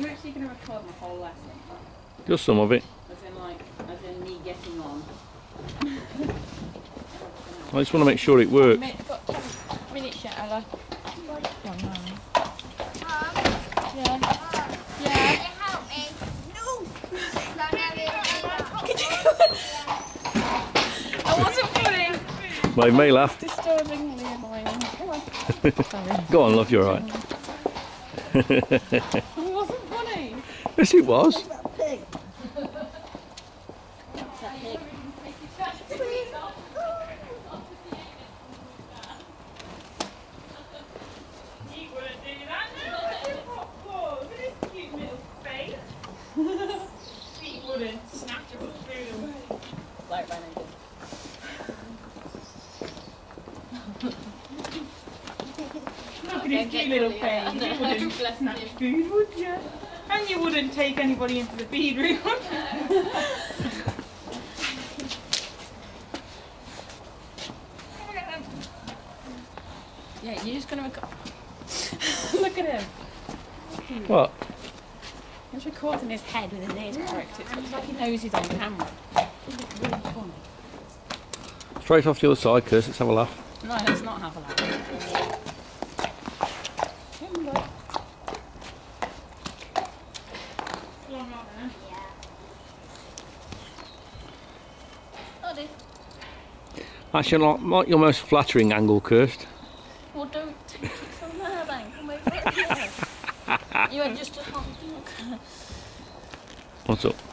I'm actually going to record my whole lesson. Just some of it. As in me getting on. I just want to make sure it works. I've got 10 minutes yet, Ella. Yeah. Yeah. Help me. No. I wasn't funny. Well, you may laugh. Disturbingly annoying. Come on. Sorry. Go on, love, you're alright. It wasn't funny. Yes, it was. Like running. Look at his cute little face. You wouldn't snatch food, would you? And you wouldn't take anybody into the feed room, would you? Yeah, you're just going to record. Look at him. What? He's recording his head with his ears pricked. It looks like he knows he's on camera. It's really funny. Straight off the other side, Kirsty, let's have a laugh. No, let's not have a laugh. Actually, not your most flattering angle, Kirst. Well, don't take it from there then. Come over here. You had just a honk. What's up?